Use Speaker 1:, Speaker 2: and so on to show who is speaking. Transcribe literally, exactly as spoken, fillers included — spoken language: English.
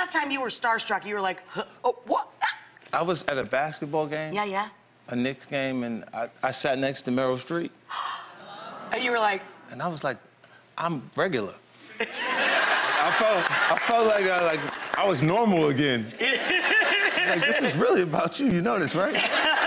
Speaker 1: last time you were starstruck? You were like, huh, oh, what?
Speaker 2: I was at a basketball game.
Speaker 1: Yeah, yeah.
Speaker 2: A Knicks game, and I, I sat next to Meryl Streep.
Speaker 1: And you were like...
Speaker 2: And I was like, I'm regular. I felt, I felt like I, like I was normal again. Like, this is really about you, you know this, right?